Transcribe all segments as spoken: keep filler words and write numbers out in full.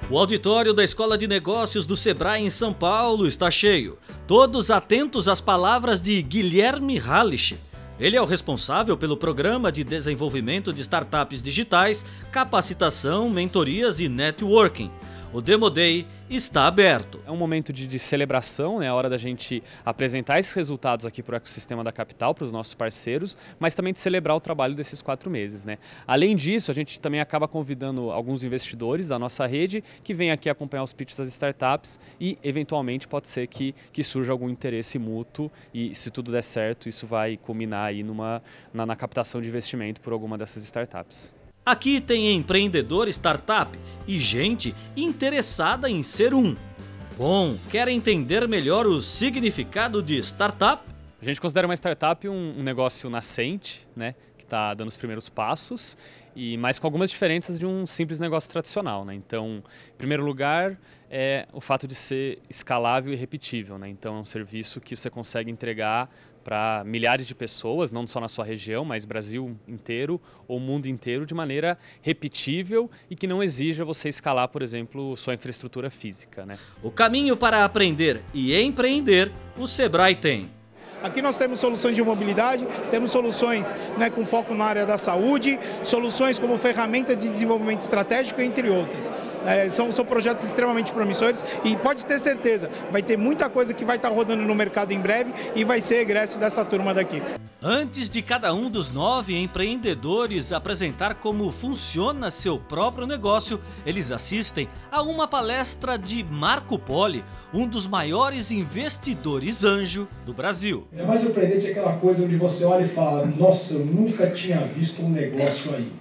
O auditório da Escola de Negócios do Sebrae em São Paulo está cheio. Todos atentos às palavras de Guilherme Hallich. Ele é o responsável pelo Programa de Desenvolvimento de Startups Digitais, Capacitação, Mentorias e Networking. O Demo Day está aberto. É um momento de, de celebração, né? A hora da gente apresentar esses resultados aqui para o ecossistema da capital, para os nossos parceiros, mas também de celebrar o trabalho desses quatro meses, né? Além disso, a gente também acaba convidando alguns investidores da nossa rede que vêm aqui acompanhar os pitches das startups e, eventualmente, pode ser que, que surja algum interesse mútuo e, se tudo der certo, isso vai culminar aí numa, na, na captação de investimento por alguma dessas startups. Aqui tem empreendedor startup e gente interessada em ser um. Bom, quer entender melhor o significado de startup? A gente considera uma startup um, um negócio nascente, né, que está dando os primeiros passos, e mas com algumas diferenças de um simples negócio tradicional, né? Então, em primeiro lugar, é o fato de ser escalável e repetível, né? Então, é um serviço que você consegue entregar para milhares de pessoas, não só na sua região, mas Brasil inteiro ou mundo inteiro, de maneira repetível e que não exija você escalar, por exemplo, sua infraestrutura física, né? O caminho para aprender e empreender, o Sebrae tem. Aqui nós temos soluções de mobilidade, temos soluções, né, com foco na área da saúde, soluções como ferramenta de desenvolvimento estratégico, entre outras. É, são, são projetos extremamente promissores e pode ter certeza, vai ter muita coisa que vai estar rodando no mercado em breve e vai ser egresso dessa turma daqui. Antes de cada um dos nove empreendedores apresentar como funciona seu próprio negócio, eles assistem a uma palestra de Marco Poli, um dos maiores investidores anjo do Brasil. É mais surpreendente aquela coisa onde você olha e fala, nossa, eu nunca tinha visto um negócio aí.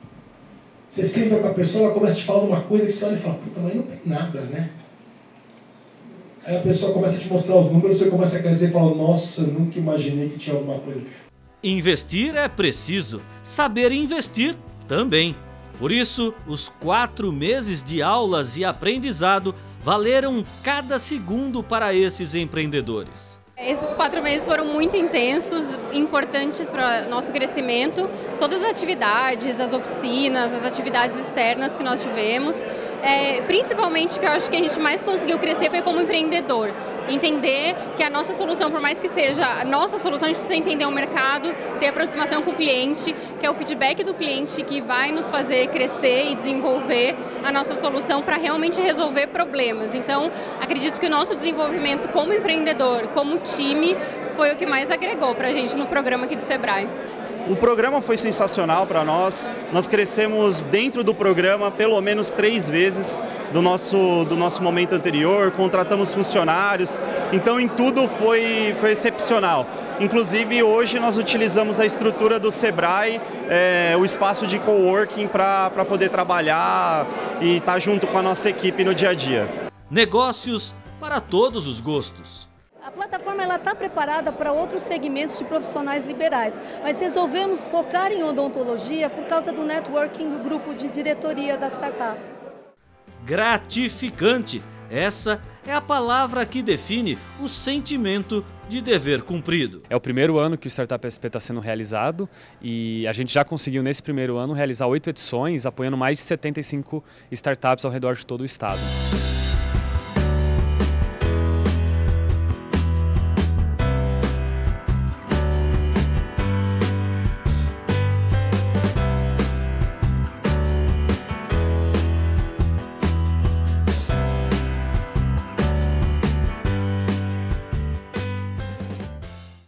Você senta com a pessoa, ela começa a te falar uma coisa que você olha e fala, puta, mas não tem nada, né? Aí a pessoa começa a te mostrar os números, você começa a crescer e fala, nossa, eu nunca imaginei que tinha alguma coisa. Investir é preciso, saber investir também. Por isso, os quatro meses de aulas e aprendizado valeram cada segundo para esses empreendedores. Esses quatro meses foram muito intensos, importantes para o nosso crescimento. Todas as atividades, as oficinas, as atividades externas que nós tivemos, é, principalmente o que eu acho que a gente mais conseguiu crescer foi como empreendedor. Entender que a nossa solução, por mais que seja a nossa solução, a gente precisa entender o mercado, ter aproximação com o cliente, que é o feedback do cliente que vai nos fazer crescer e desenvolver a nossa solução para realmente resolver problemas. Então, acredito que o nosso desenvolvimento como empreendedor, como time, foi o que mais agregou para a gente no programa aqui do Sebrae. O programa foi sensacional para nós, nós crescemos dentro do programa pelo menos três vezes do nosso, do nosso momento anterior, contratamos funcionários, então em tudo foi, foi excepcional. Inclusive hoje nós utilizamos a estrutura do Sebrae, é, o espaço de coworking para para poder trabalhar e estar junto com a nossa equipe no dia a dia. Negócios para todos os gostos. A plataforma está preparada para outros segmentos de profissionais liberais, mas resolvemos focar em odontologia por causa do networking do grupo de diretoria da startup. Gratificante, essa é a palavra que define o sentimento de dever cumprido. É o primeiro ano que o Startup S P está sendo realizado e a gente já conseguiu nesse primeiro ano realizar oito edições, apoiando mais de setenta e cinco startups ao redor de todo o estado.